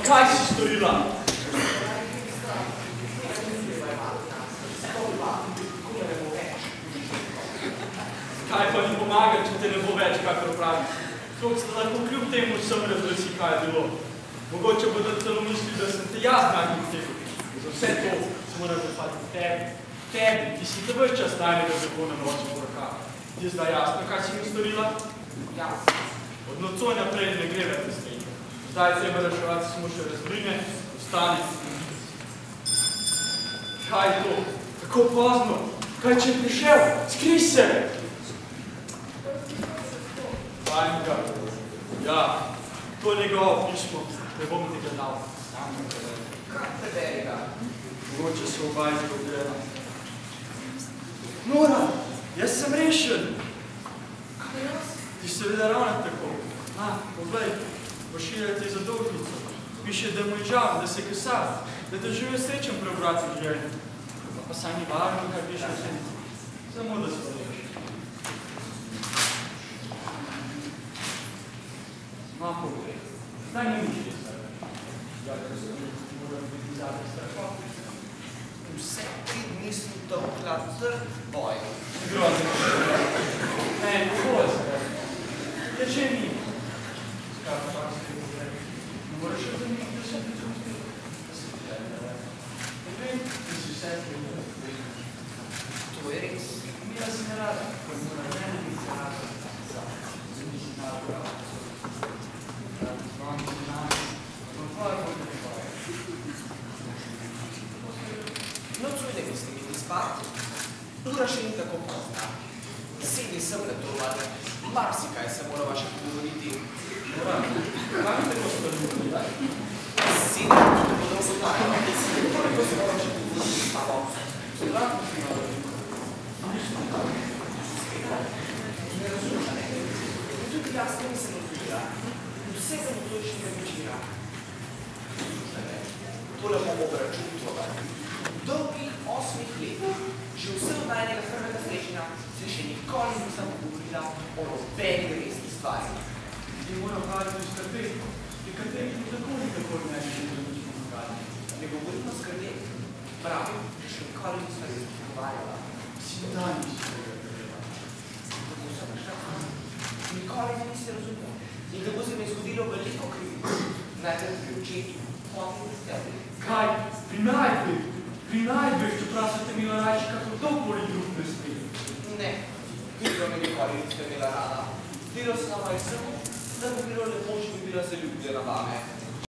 kaj si storila? Kaj pa ni pomaga, če te ne bo več, kakor pravi? Kako ste lahko kljub temu vsem razglasi, kaj je bilo? Mogoče bodo celo mislili, da sem te jaz nagnil v tegu. Za vse to se mora zapati tebi. Tebi, ki si te več čas najnega zakona noči v rokah. Ti je zdaj jasno, kaj si mi storila? Jasno. Od nocoj naprej ne gre več s tem. Zdaj je treba reševati samo še razbrine, ostane. Kaj je to? Tako pozno? Kaj če je prišel? Skrij se! Vanjka. Ja, to je njegovo pismo. Ne bom ti ga dal. Kaj preberi ga? Mogoče se oba izgubljena. Nora, jaz sem rešen. Kaj jaz? Ti seveda ravno tako. Poglej, pošilja ti zadolžnico. Piše, da mu je žal, da se kesar, da te žive srečen preobrat v življenju. Pa saj ni važno, kaj piše v senci. Samo da se reši. Poglej, zdaj ne mišli se več. Ja, ker se moram biti zadnji strahov. Vse 3 dni sem tokla trd boj. Grozno. Ne, boj se. Teče mi. Skaj pa se je pogledaj. Ne moraš še zanimati, da sem pričusti. Da se pogledaj. Poglej, da si vse pogledaj. To je res. Mira si ne rada, ko mora ne biti rada. Zemi si nabrala. Nocoj ne mislim iti spat, ura še ni tako pozna. Sedi sem na to, marsikaj se morava še pogovoriti. Nora, kaj bi tako storili, da? Sedi, da bodo vstajala. Koliko se morava še pogovoriti s tabo? Zdravo si malo. Ne razumela, ne? Tudi jaz ne nisem odvila. Vse za nocojšnjega večera. Tole bom obračutovati. V dolgih 8 letih, že vse od najnega prvega srečanja, se še nikoli nisem pogovorila o nobeni resni stvari. Ti moram hvaliti skrbeti, pri katerih tako nikakor ne bi še nič pomagati. Ne govorim o skrbeti. Pravi, da še nikoli nisem resno pogovarjala. Si dan nisi tega treba. Tako sem našla. Nikoli me nisi razumel. In tako se mi je zgodilo veliko krivic. Najprej pri očetu, potem pri tebi. Kaj? Pri najdbih? Pri najdbih, čeprav se te imela rajši, kako dokoli drug ne sme. Ne, vidno me nikoli niste imela rada. Zdelo se nama je samo, da bi bilo lepo, če bi bila zaljubljena vame.